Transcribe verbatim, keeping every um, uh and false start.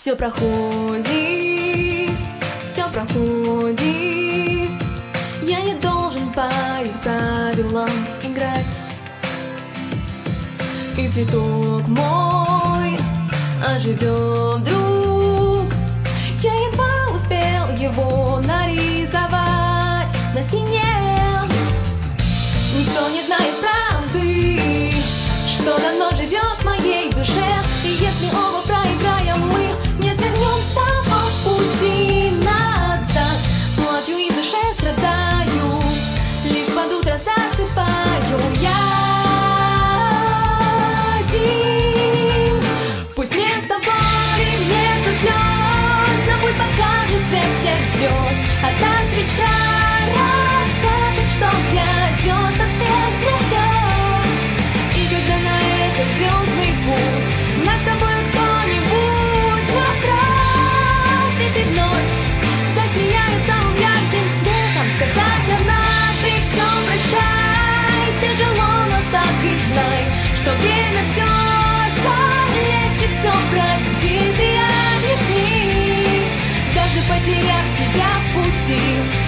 Все проходит, все проходит. Я не должен по их правилам играть. И цветок мой оживет вдруг. Я едва успел его нарисовать на стене. Никто не знает правды, что давно живет в моей душе. И если оба проиграем, мы не свернем с того пути назад. Плачу и в душе страдаю, лишь под утро засыпаю я один. Пусть вместо боли, вместо слез нам путь покажет свет тех звезд. Одна свеча расскажет, что грядет, как свет грядет. И когда на этот звездный путь нас с тобой кто-нибудь направит и вновь засияет самым ярким светом, сказать однажды все прощай. Тяжело, но так и знай, что время все залечит, все простит и объяснит. Даже потеряв себя в пути,